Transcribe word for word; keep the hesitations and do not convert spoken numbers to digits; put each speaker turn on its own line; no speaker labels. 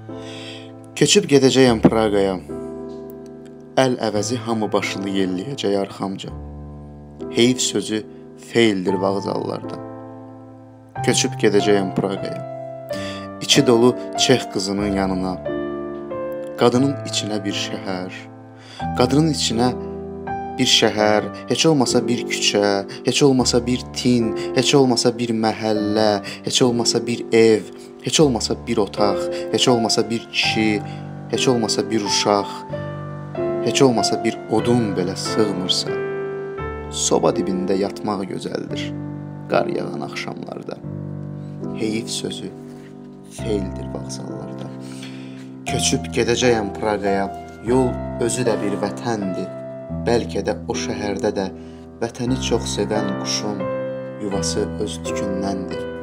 Köçüb gedəcəyəm Praqaya, əl əvəzi hamı başını yelləyəcək arxamca. Heyf sözü feildir vağzallarda. Köçüb gedəcəyəm Praqaya, içi dolu Çex qızının yanına. Qadının içinə bir şəhər, qadının içinə bir şəhər, heç olmasa bir küçə, heç olmasa bir tin, heç olmasa bir məhəllə, heç olmasa bir ev, heç olmasa bir otaq, heç olmasa bir kişi, heç olmasa bir uşaq, heç olmasa bir odun belə sığmırsa, soba dibində yatmaq gözəldir qar yağan axşamlarda. Heyif sözü feildir vağzallarda. Köçüb gedəcəyəm Praqaya, yol özü də bir vətəndir. Bəlkə də o şəhərdə də vətəni çox sevən quşun yuvası öz tükündəndir.